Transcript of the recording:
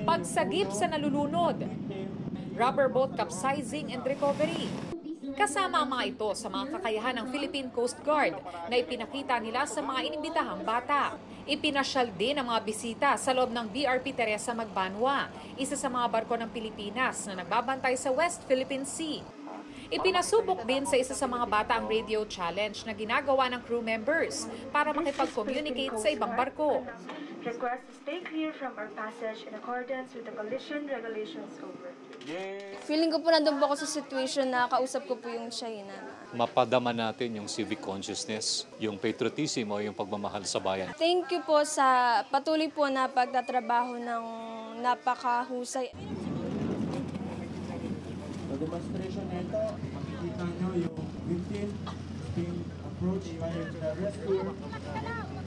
pagsagip sa nalulunod, rubber boat capsizing and recovery. Kasama ang mga ito sa mga kakayahan ng Philippine Coast Guard na ipinakita nila sa mga inimbitahang bata. Ipinasyal din ang mga bisita sa loob ng BRP Teresa Magbanwa, isa sa mga barko ng Pilipinas na nagbabantay sa West Philippine Sea. Ipinasubok din sa isa sa mga bata ang radio challenge na ginagawa ng crew members para makipag-communicate sa ibang barko. Request to stay clear from our passage in accordance with the collision regulations over. Feeling ko po nandun po ako sa situation na kausap ko po yung China. Mapadama natin yung civic consciousness, yung patriotism o yung pagmamahal sa bayan. Thank you po sa patuloy po na pagtatrabaho ng napakahusay. Sa demonstration na ito, makikita nyo yung victim being approached by the rescue.